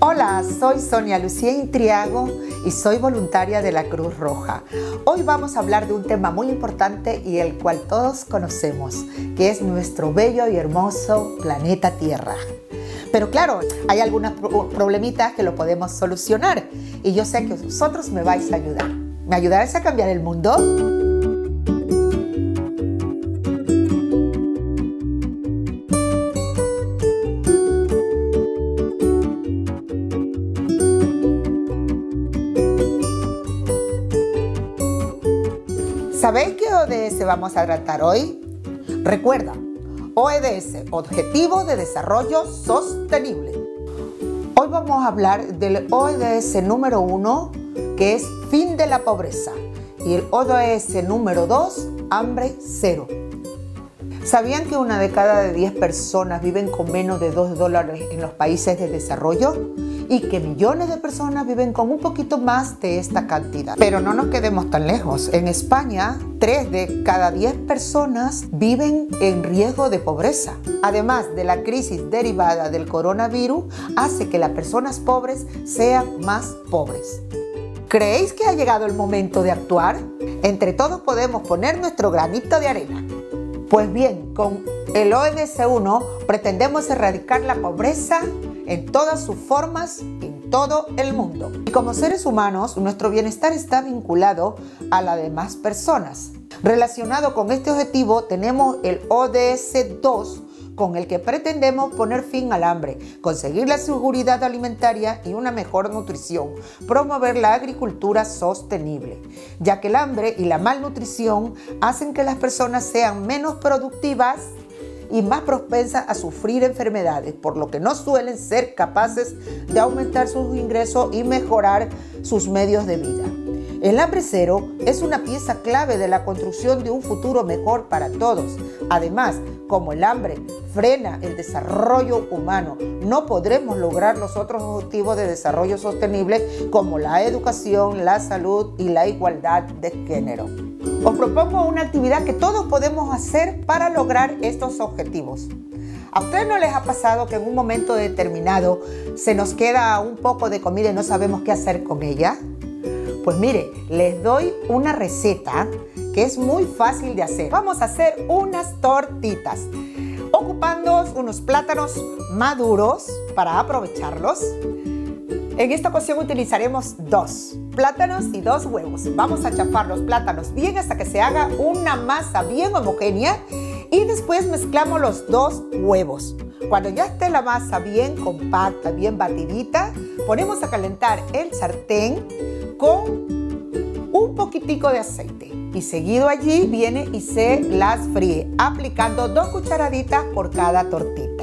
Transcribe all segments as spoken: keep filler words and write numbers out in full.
Hola, soy Sonia Lucía Intriago y soy voluntaria de la Cruz Roja. Hoy vamos a hablar de un tema muy importante y el cual todos conocemos, que es nuestro bello y hermoso planeta Tierra. Pero claro, hay algunos problemitas que lo podemos solucionar y yo sé que vosotros me vais a ayudar. ¿Me ayudáis a cambiar el mundo? ¿Sabéis qué O D S vamos a tratar hoy? Recuerda, O D S, Objetivo de Desarrollo Sostenible. Hoy vamos a hablar del O D S número uno, que es Fin de la Pobreza, y el O D S número dos, Hambre Cero. ¿Sabían que una de cada diez personas viven con menos de dos dólares en los países de desarrollo? Y que millones de personas viven con un poquito más de esta cantidad. Pero no nos quedemos tan lejos. En España, tres de cada diez personas viven en riesgo de pobreza. Además de la crisis derivada del coronavirus, hace que las personas pobres sean más pobres. ¿Creéis que ha llegado el momento de actuar? Entre todos podemos poner nuestro granito de arena. Pues bien, con el O D S uno pretendemos erradicar la pobreza en todas sus formas en todo el mundo. Y como seres humanos, nuestro bienestar está vinculado a las demás personas. Relacionado con este objetivo, tenemos el O D S dos, con el que pretendemos poner fin al hambre, conseguir la seguridad alimentaria y una mejor nutrición, promover la agricultura sostenible, ya que el hambre y la malnutrición hacen que las personas sean menos productivas y más propensas a sufrir enfermedades, por lo que no suelen ser capaces de aumentar sus ingresos y mejorar sus medios de vida. El hambre cero es una pieza clave de la construcción de un futuro mejor para todos. Además, como el hambre frena el desarrollo humano, no podremos lograr los otros objetivos de desarrollo sostenible como la educación, la salud y la igualdad de género. Os propongo una actividad que todos podemos hacer para lograr estos objetivos. ¿A ustedes no les ha pasado que en un momento determinado se nos queda un poco de comida y no sabemos qué hacer con ella? Pues mire, les doy una receta que es muy fácil de hacer. Vamos a hacer unas tortitas, ocupando unos plátanos maduros para aprovecharlos. En esta ocasión utilizaremos dos plátanos y dos huevos. Vamos a chafar los plátanos bien hasta que se haga una masa bien homogénea y después mezclamos los dos huevos. Cuando ya esté la masa bien compacta, bien batidita, ponemos a calentar el sartén con un poquitico de aceite y seguido allí viene y se las fríe, aplicando dos cucharaditas por cada tortita.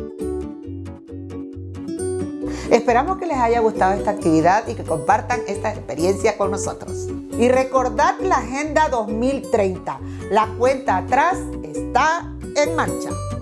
Esperamos que les haya gustado esta actividad y que compartan esta experiencia con nosotros. Y recordad la Agenda dos mil treinta, la cuenta atrás está en marcha.